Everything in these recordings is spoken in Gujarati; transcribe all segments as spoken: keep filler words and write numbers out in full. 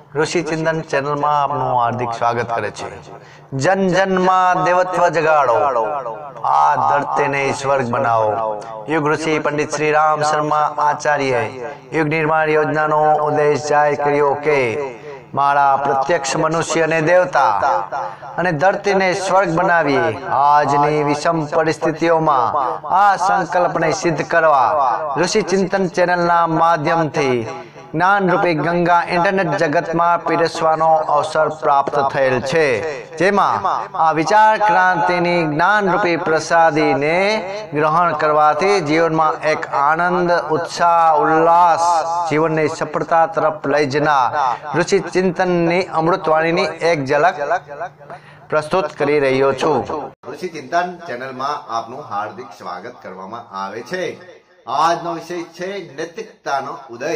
ઋષિ ચિંતન ચેનલમાં આપનું હાર્દિક સ્વાગત કરે છે। જન જનમાં દેવત્વ જગાડો, આ ધરતીને સ્વર્ગ બનાવો। યુગ ઋષિ પંડિત શ્રી રામ શર્મા આચાર્ય યુગ નિર્માણ યોજનાનો ઉદ્દેશ જાહેર કર્યો કે મારા પ્રત્યક્ષ મનુષ્યને દેવતા અને ધરતીને સ્વર્ગ બનાવીએ। આજની વિષમ પરિસ્થિતિઓમાં આ સંકલ્પને સિદ્ધ કરવા ઋષિ ચિંતન ચેનલના માધ્યમથી જ્ઞાન રૂપી ગંગા ઇન્ટરનેટ જગતમાં પીરસવાનો અવસર પ્રાપ્ત થયેલ છે, જેમાં આ વિચાર ક્રાંતિની જ્ઞાન રૂપી પ્રસાદીને ગ્રહણ કરવાથી જીવનમાં એક આનંદ, ઉત્સાહ, ઉલ્લાસ, જીવનની સફળતા તરફ લઈ જનાર ઋષિ ચિંતનની અમૃતવાણીની એક ઝલક પ્રસ્તુત કરી રહ્યો છું। ઋષિ ચિંતન ચેનલમાં આપનું હાર્દિક સ્વાગત કરવામાં આવે છે। આજનો વિષય છે નૈતિકતાનો ઉદય।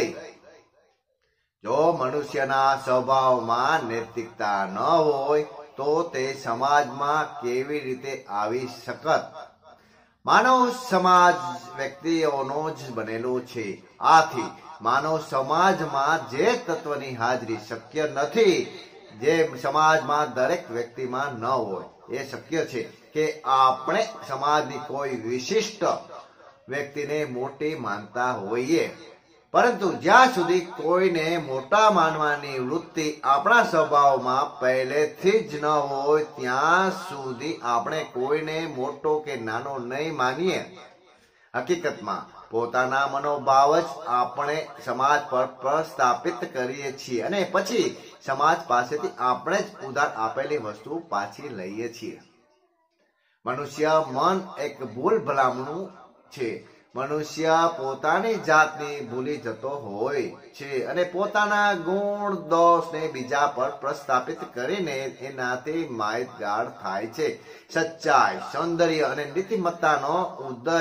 જો મનુષ્યના સ્વભાવમાં નૈતિકતા ન હોય તો તે સમાજમાં કેવી રીતે આવી શકત? માનવ સમાજ વ્યક્તિઓનો જ બનેલો છે, આથી માનવ સમાજમાં જે તત્વની હાજરી શક્ય નથી, જે સમાજમાં દરેક વ્યક્તિમાં ન હોય, એ શક્ય છે કે આપણે સમાજની કોઈ વિશિષ્ટ વ્યક્તિને મોટી માનતા હોઈએ, પરંતુ જ્યાં સુધી કોઈને મોટા માનવાની વૃત્તિ આપણા સ્વભાવમાં પહેલેથી જ ન હોય ત્યાં સુધી આપણે કોઈને મોટો કે નાનો નહીં માનીએ। હકીકતમાં પોતાના મનોભાવ જ આપણે સમાજ પર પ્રસ્થાપિત કરીએ છીએ અને પછી સમાજ પાસેથી આપણે જ ઉધાર આપેલી વસ્તુ પાછી લઈએ છીએ। મનુષ્ય મન એક ભૂલ ભલામણું છે। મનુષ્ય પોતાની જાતની ભૂલી જતો હોય છે અને પોતાના ગુણ દોષને બીજા પર પ્રસ્થાપિત કરીને એનાથી માહિતગાર થાય છે। સચ્ચાઈ, સૌંદર્ય અને નીતિમત્તાનો ઉદય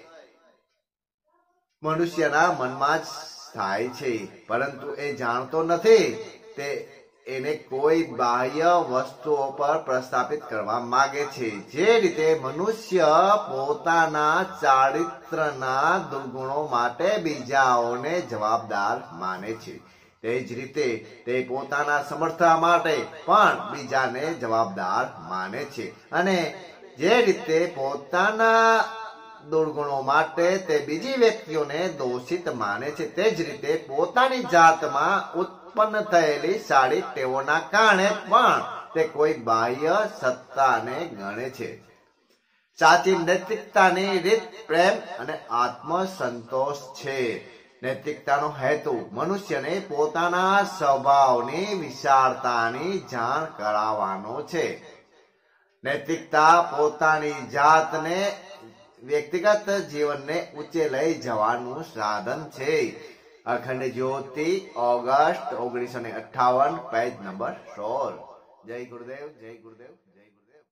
મનુષ્યના મનમાં જ થાય છે, પરંતુ એ જાણતો નથી તે એને કોઈ બાહ્ય વસ્તુઓ પર પ્રસ્થાપિત કરવા માંગે છે। જે રીતે મનુષ્ય પોતાના ચારિત્રના દુર્ગુણો માટે બીજાઓને જવાબદાર માને છે, તે જ રીતે તે પોતાના સમર્થતા માટે પણ બીજાને જવાબદાર માને છે, અને જે રીતે પોતાના દુર્ગુણો માટે તે બીજી વ્યક્તિઓને દોષિત માને છે, તે જ રીતે પોતાની જાતમાં ઉત્પન્ન થયેલી સારી ટેવોના કારણે પણ તે કોઈ બાહ્ય સત્તાને ગણે છે। સાચી નૈતિકતાની રીત પ્રેમ અને આત્મસંતોષ છે। નૈતિકતાનો હેતુ મનુષ્યને પોતાના સ્વભાવની વિશાળતાની જાણ કરાવવાનો છે। નૈતિકતા પોતાની જાતને વ્યક્તિગત જીવનને ઊંચે લઈ જવાનું સાધન છે। અખંડ જ્યોતિ, ઓગસ્ટ ઓગણીસો ને અઠાવન, પેજ નંબર સોળ। જય ગુરુદેવ, જય ગુરુદેવ।